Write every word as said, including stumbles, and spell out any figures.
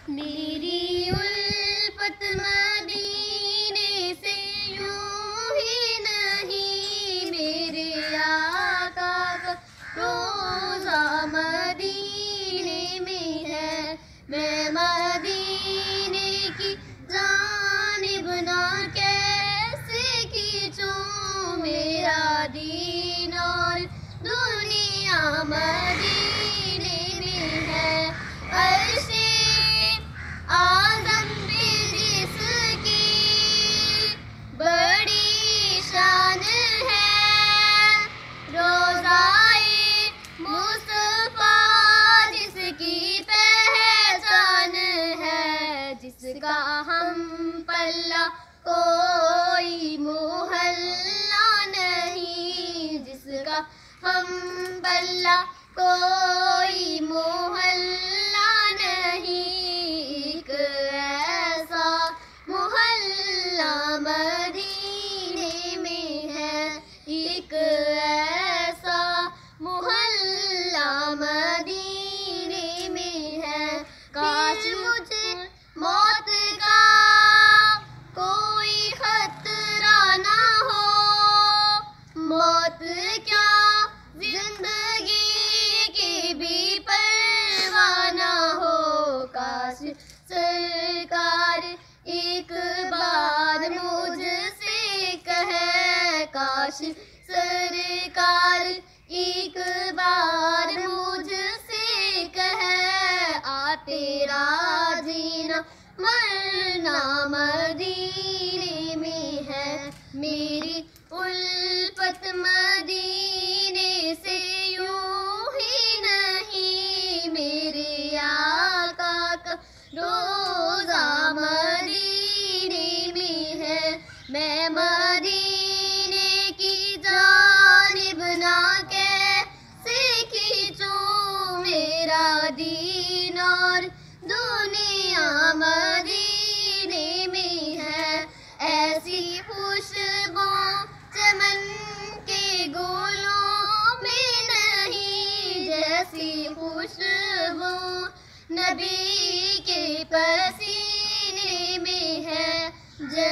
मेरी उल्फत मदीने से यूं ही नहीं, मेरे आका का रोजा मदीने में है। मैं मदीने की जानिब ना कैसे खींचूं, मेरा दीन और दुनिया मदीने में है। अर्शे आज़म पे जिसकी बड़ी शान है, रोज़ाए मुस्तफ़ा जिसकी पहचान है। जिसका हम पल्ला कोई मोहल्ला नहीं, जिसका हम पल्ला कोई मोहल्ला नहीं। एक ऐसा मोहल्ला मदीने में है, एक ऐसा मोहल्ला मदीने में है। काश मुझे मौत का कोई खतरा ना हो, मौत क्या जिंदगी की भी परवाह ना हो। काश सरकार एक बार मुझसे कहे, काश सरकार एक बार मुझसे कहे, आ तेरा जीना मरना मदीने में है। मेरी उल्फत मदीने से यूं ही नहीं, मेरे आका का रोजा मदीने में है। मैं मदीने की जानिब ना कैसे खींचूं, मेरा दीन और दुनिया मदीने में है। ऐसी खुशबू चमन के गोलों में नहीं, जैसी खुशबू नबी के पसीने में है।